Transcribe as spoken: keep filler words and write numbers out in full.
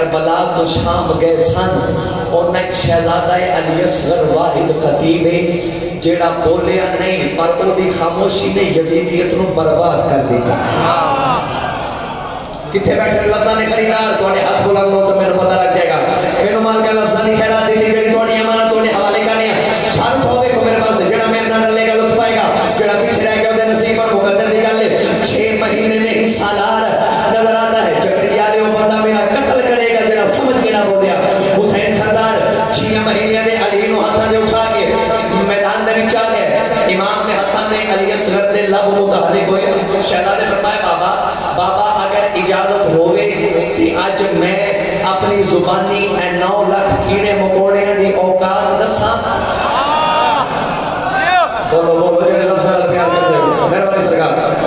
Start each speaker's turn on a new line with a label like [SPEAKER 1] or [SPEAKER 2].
[SPEAKER 1] Karbala तो शाम गए सन। उन्हें शहजादा अली असगर वाहिद खतीब है जेड़ा बोलिया नहीं पर ओदी खामोशी ने यजीदियत को बर्बाद कर दिया। किथे बैठे लफ्ज़ां ने खरीदार थोड़े हाथ बुलंद हो तो मेरे पता लग जाएगा। मेरे माल का लफ्ज़ां नहीं खैरा दी जेड़ी थोड़ी अमानत थोड़े हवाले करनी है सारू तो देखो मेरे पास जेड़ा मेरे नाल लेगा लुत्फ पाएगा जेड़ा पीछे रह गया उसे नसीब पर मुकद्दर दी गल छह महीने में हिस्सादार नजर आता है। जकरिया ने वो बंदा मेरा कत्ल करेगा जेड़ा समझ के ना बोलिया। हुसैन सरदार छह महीने में अली नु हाथ दे उठा के मैदान दे विच आ गए। इमाम ने हाथ दे अली असगर दे लब मुतहरिक होए। शहजादे फरमाए बाबा बाबा अगर इजाजत होवे ते आज मैं अपनी जुबानी ए नौ लाख कीड़े मकोड़े दी औकात दसा। बोलो बोलो जेड़े लफ्ज़ नाल प्यार करदे मेरे वाली सरकार